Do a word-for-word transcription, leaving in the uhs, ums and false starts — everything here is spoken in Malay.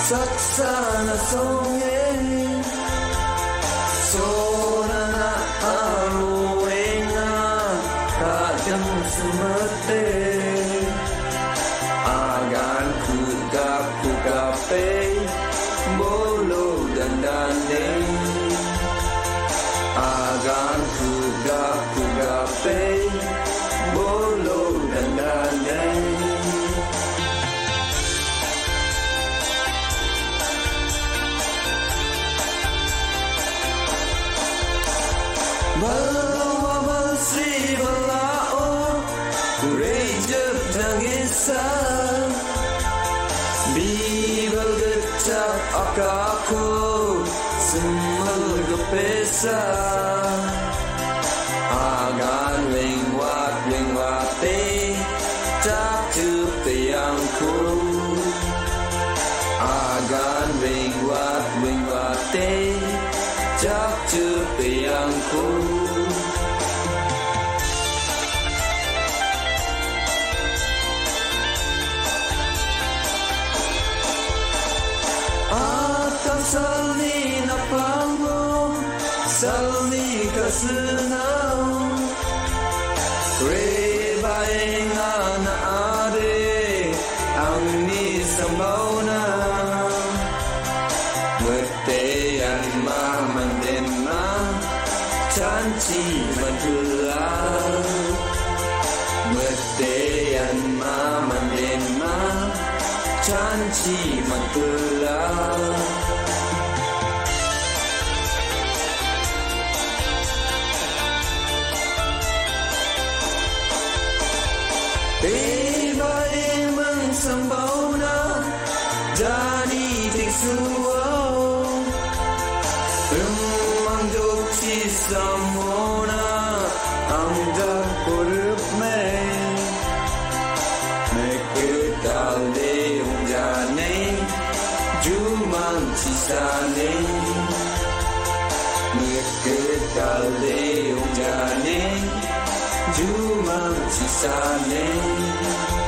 Saksana songe Sonana aruenga Kajang sumete Agan kugap kugape Bolo dandane Agan kugap kugape Bolo dandane Balwa Balsri Bala.o Rejep Jangisa Bibal gecap akaku Semel gepesa Agan wingwat wingwate Cak cupayangku Agan wingwat wingwate Cak cupayangku Atam salni na panggo Salni kasunau Rebaenga na ade Angni sambauna Merteyan mamandena Canci madula Merteyan mamandena Canci madula Tiba emang sembauna Jadi tiksuau Remang jokci samona Angdak kurup me Mekedal leung jane Jumangchisane Mekedal leung jane Jumangchisane